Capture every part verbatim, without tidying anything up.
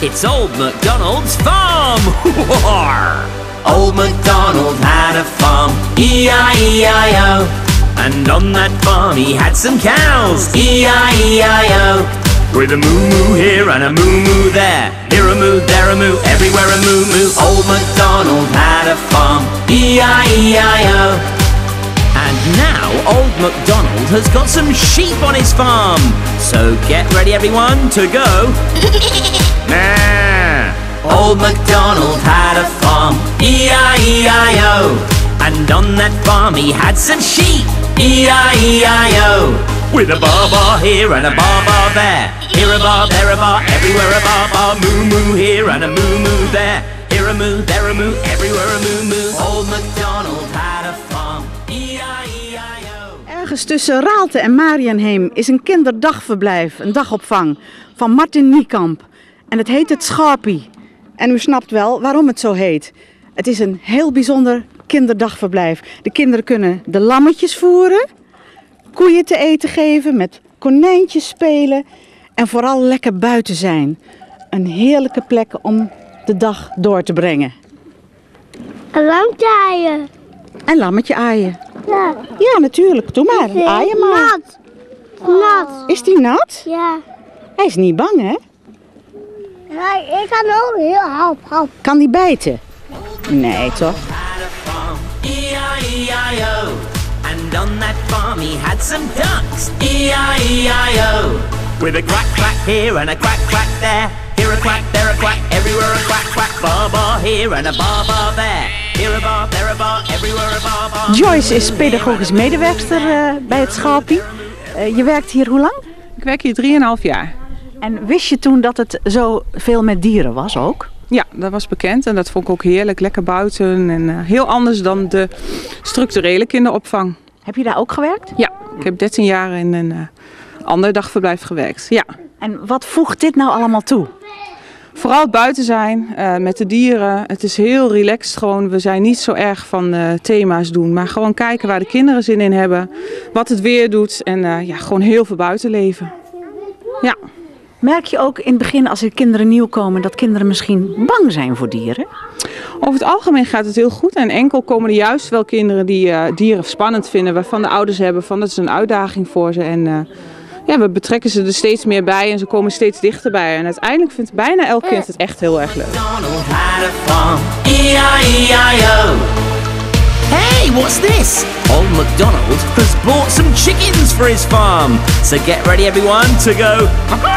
It's Old MacDonald's farm. Old MacDonald had a farm, E I E I O. And on that farm he had some cows, E I E I O. With a moo-moo here and a moo-moo there, here a moo, there a moo, everywhere a moo-moo. Old MacDonald had a farm, E I E I O. And now Old MacDonald has got some sheep on his farm. So get ready everyone to go. Nah. Old MacDonald had a farm, E I E I O. And on that farm he had some sheep, E I E I O. With a bar-bar here and a bar-bar there, here a bar, there a bar, everywhere a bar-bar. Moo-moo here and a moo-moo there, here a moo, there a moo, everywhere a moo-moo. Old MacDonald had a farm, E I E I O. Ergens tussen Raalte en Mariënheem is een kinderdagverblijf, een dagopvang van Martin Niekamp. En het heet het Scharpie. En u snapt wel waarom het zo heet. Het is een heel bijzonder kinderdagverblijf. De kinderen kunnen de lammetjes voeren, koeien te eten geven, met konijntjes spelen en vooral lekker buiten zijn. Een heerlijke plek om de dag door te brengen. Een lammetje aaien. Een lammetje aaien. Ja. Ja, natuurlijk. Doe maar. Aaien maar. Nat. Nat. Is die nat? Ja. Hij is niet bang, hè? Ja, ik kan ook heel half, half. Kan die bijten? Nee, toch? E I E I O. And on that farm he had some ducks, E I E I O. With a quack quack here and a quack quack there, here a quack, there a quack, everywhere a quack quack. Bar bar here and a bar bar there, here a bar, there a bar, everywhere a bar bar. Joyce is pedagogisch medewerkster uh, bij het Scharpie. Uh, je werkt hier hoe lang? Ik werk hier drieënhalf jaar. En wist je toen dat het zo veel met dieren was ook? Ja, dat was bekend en dat vond ik ook heerlijk. Lekker buiten en uh, heel anders dan de structurele kinderopvang. Heb je daar ook gewerkt? Ja, ik heb dertien jaar in een uh, ander dagverblijf gewerkt. Ja. En wat voegt dit nou allemaal toe? Vooral buiten zijn, uh, met de dieren. Het is heel relaxed gewoon. We zijn niet zo erg van uh, thema's doen, maar gewoon kijken waar de kinderen zin in hebben. Wat het weer doet en uh, ja, gewoon heel veel buitenleven. Ja. Merk je ook in het begin als er kinderen nieuw komen dat kinderen misschien bang zijn voor dieren? Over het algemeen gaat het heel goed en enkel komen er juist wel kinderen die uh, dieren spannend vinden. Waarvan de ouders hebben van dat is een uitdaging voor ze. En uh, ja, we betrekken ze er steeds meer bij en ze komen steeds dichterbij. En uiteindelijk vindt bijna elk kind het echt heel erg leuk. Hey, what's this? Old MacDonald has bought some chickens for his farm. So get ready everyone to go.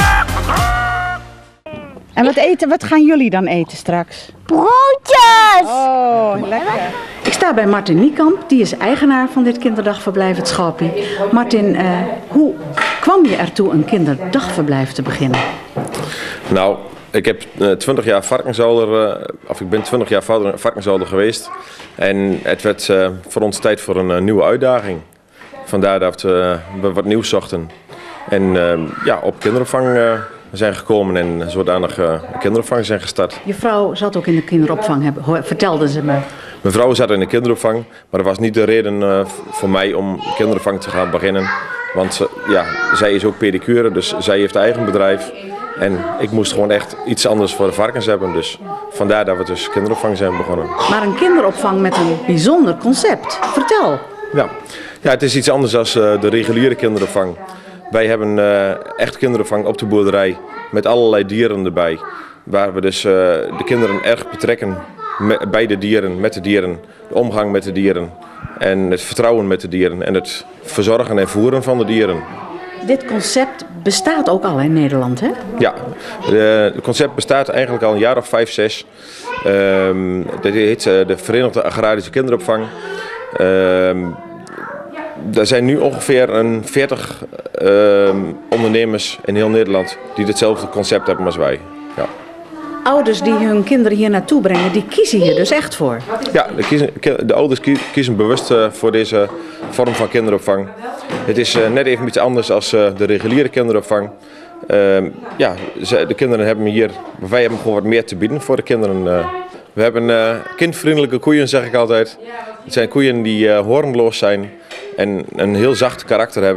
En wat, eten, wat gaan jullie dan eten straks? Broodjes! Oh, lekker. Ik sta bij Martin Niekamp, die is eigenaar van dit kinderdagverblijf, het Scharpie. Martin, uh, hoe kwam je ertoe een kinderdagverblijf te beginnen? Nou, ik heb twintig jaar varkenshouder, uh, of ik ben twintig jaar varkenshouder geweest. En het werd uh, voor ons tijd voor een uh, nieuwe uitdaging. Vandaar dat uh, we wat nieuws zochten. En uh, ja, op kinderopvang uh, zijn gekomen en zodanig uh, kinderopvang zijn gestart. Je vrouw zat ook in de kinderopvang, hebben, vertelde ze me. Mijn vrouw zat in de kinderopvang, maar dat was niet de reden uh, voor mij om kinderopvang te gaan beginnen. Want uh, ja, zij is ook pedicure, dus zij heeft eigen bedrijf. En ik moest gewoon echt iets anders voor de varkens hebben. Dus vandaar dat we dus kinderopvang zijn begonnen. Maar een kinderopvang met een bijzonder concept. Vertel. Ja, ja het is iets anders dan uh, de reguliere kinderopvang. Wij hebben uh, echt kinderopvang op de boerderij met allerlei dieren erbij. Waar we dus uh, de kinderen erg betrekken met, bij de dieren, met de dieren. De omgang met de dieren en het vertrouwen met de dieren en het verzorgen en voeren van de dieren. Dit concept bestaat ook al in Nederland, hè? Ja, het concept bestaat eigenlijk al een jaar of vijf, zes. Um, dat heet uh, de Verenigde Agrarische Kinderopvang. Um, er zijn nu ongeveer een veertig um, ondernemers in heel Nederland die hetzelfde concept hebben als wij. Ja. Ouders die hun kinderen hier naartoe brengen, die kiezen hier dus echt voor? Ja, de, kiezen, de ouders kiezen bewust uh, voor deze vorm van kinderopvang. Het is uh, net even iets anders dan uh, de reguliere kinderopvang. Uh, ja, ze, de kinderen hebben hier, wij hebben gewoon wat meer te bieden voor de kinderen. Uh, we hebben uh, kindvriendelijke koeien, zeg ik altijd. Het zijn koeien die uh, hoornloos zijn en een heel zacht karakter hebben.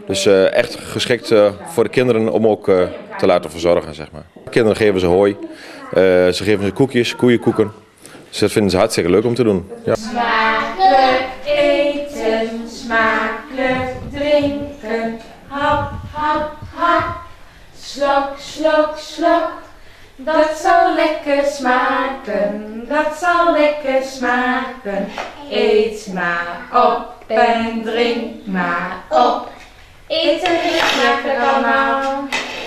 Dus uh, echt geschikt uh, voor de kinderen om ook uh, te laten verzorgen, zeg maar. De kinderen geven ze hooi, uh, ze geven ze koekjes, koeienkoeken. Dus dat vinden ze hartstikke leuk om te doen. Ja. Smakelijk eten, smakelijk drinken, hap, hap, hap. Slok, slok, slok, dat zal lekker smaken, dat zal lekker smaken. Eet maar op en drink maar op, eten is lekker allemaal.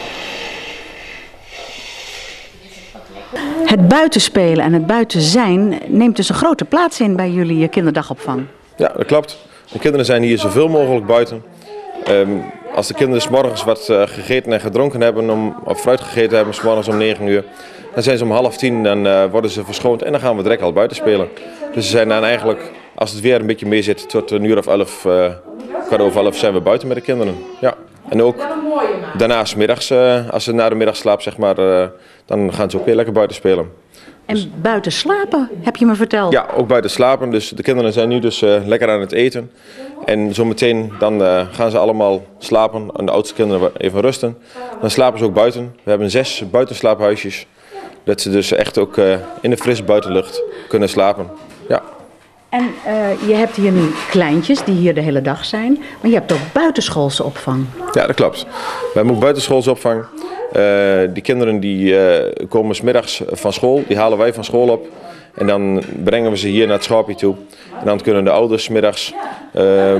Het buitenspelen en het buiten zijn neemt dus een grote plaats in bij jullie kinderdagopvang. Ja, dat klopt. De kinderen zijn hier zoveel mogelijk buiten. Um, als de kinderen 's morgens wat uh, gegeten en gedronken hebben, om, of fruit gegeten hebben, 's morgens om negen uur, dan zijn ze om half tien, dan uh, worden ze verschoond en dan gaan we direct al buiten spelen. Dus ze zijn dan eigenlijk, als het weer een beetje mee zit, tot een uur of elf, uh, kwart over elf zijn we buiten met de kinderen. Ja. En ook daarnaast middags, uh, als ze na de middagslaap, zeg maar, uh, dan gaan ze ook weer lekker buiten spelen. En dus buiten slapen, heb je me verteld? Ja, ook buiten slapen. Dus de kinderen zijn nu dus uh, lekker aan het eten. En zometeen dan uh, gaan ze allemaal slapen en de oudste kinderen even rusten. Dan slapen ze ook buiten. We hebben zes buitenslaaphuisjes. Dat ze dus echt ook uh, in de frisse buitenlucht kunnen slapen. Ja. En uh, je hebt hier nu kleintjes die hier de hele dag zijn. Maar je hebt ook buitenschoolse opvang. Ja, dat klopt. We hebben ook buitenschoolse opvang. Uh, die kinderen die uh, komen 's middags van school, die halen wij van school op. En dan brengen we ze hier naar het Schapie toe. En dan kunnen de ouders 's middags, uh,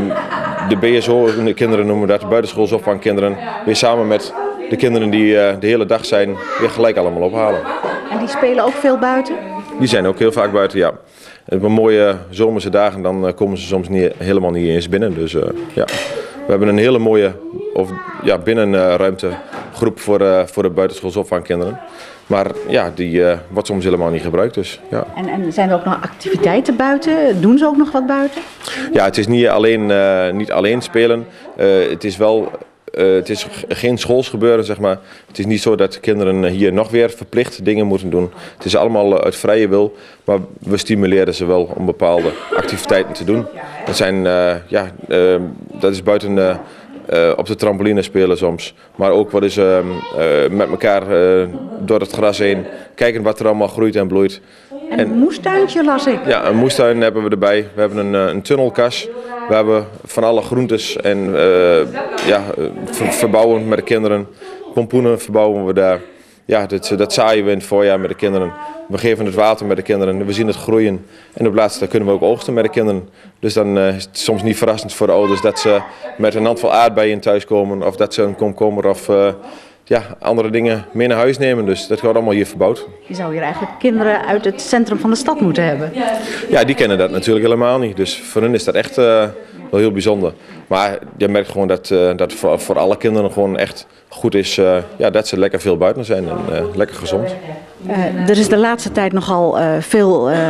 de B S O, de kinderen noemen dat, de buitenschoolsopvangkinderen, weer samen met de kinderen die uh, de hele dag zijn, weer gelijk allemaal ophalen. En die spelen ook veel buiten? Die zijn ook heel vaak buiten, ja. En op mooie zomerse dagen dan uh, komen ze soms niet, helemaal niet eens binnen. Dus uh, ja, we hebben een hele mooie of, ja, binnenruimte groep voor, uh, voor de buitenschoolsopvangkinderen. Maar ja, die uh, wordt soms helemaal niet gebruikt. Dus, ja. En, en zijn er ook nog activiteiten buiten? Doen ze ook nog wat buiten? Ja, het is niet alleen, uh, niet alleen spelen. Uh, het is wel... Uh, het is geen schoolsgebeuren, zeg maar. Het is niet zo dat kinderen hier nog weer verplicht dingen moeten doen. Het is allemaal uit vrije wil, maar we stimuleren ze wel om bepaalde activiteiten te doen. Dat, zijn, uh, ja, uh, dat is buiten uh, uh, op de trampoline spelen soms, maar ook wat is, uh, uh, met elkaar uh, door het gras heen, kijken wat er allemaal groeit en bloeit. En een moestuintje las ik. Ja, een moestuin hebben we erbij. We hebben een, een tunnelkas. We hebben van alle groentes en uh, ja, ver, verbouwen met de kinderen. Pompoenen verbouwen we daar. Ja, dat, dat zaaien we in het voorjaar met de kinderen. We geven het water met de kinderen. We zien het groeien. En op laatste kunnen we ook oogsten met de kinderen. Dus dan uh, is het soms niet verrassend voor de ouders dat ze met een handvol aardbeien thuiskomen. Of dat ze een komkommer of uh, ja, andere dingen mee naar huis nemen. Dus dat wordt allemaal hier verbouwd. Je zou hier eigenlijk kinderen uit het centrum van de stad moeten hebben. Ja, die kennen dat natuurlijk helemaal niet. Dus voor hen is dat echt uh, wel heel bijzonder. Maar je merkt gewoon dat uh, dat voor, voor alle kinderen gewoon echt goed is uh, ja, dat ze lekker veel buiten zijn en uh, lekker gezond. Uh, er is de laatste tijd nogal uh, veel uh,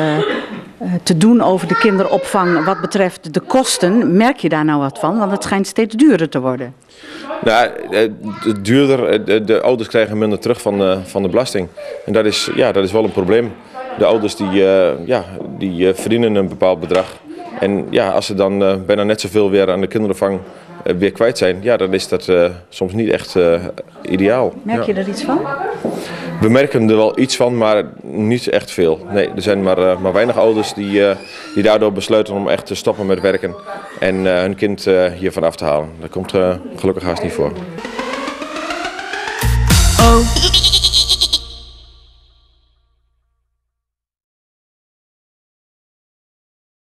te doen over de kinderopvang wat betreft de kosten. Merk je daar nou wat van? Want het schijnt steeds duurder te worden. Nou, het duurder, de, de ouders krijgen minder terug van de, van de belasting. En dat is, ja, dat is wel een probleem. De ouders die, uh, ja, die uh, verdienen een bepaald bedrag. En ja, als ze dan uh, bijna net zoveel weer aan de kinderopvang uh, weer kwijt zijn, ja, dan is dat uh, soms niet echt uh, ideaal. Merk je ja. er iets van? We merken er wel iets van, maar niet echt veel. Nee, er zijn maar, uh, maar weinig ouders die, uh, die daardoor besluiten om echt te stoppen met werken en uh, hun kind uh, hiervan af te halen. Dat komt uh, gelukkig haast niet voor.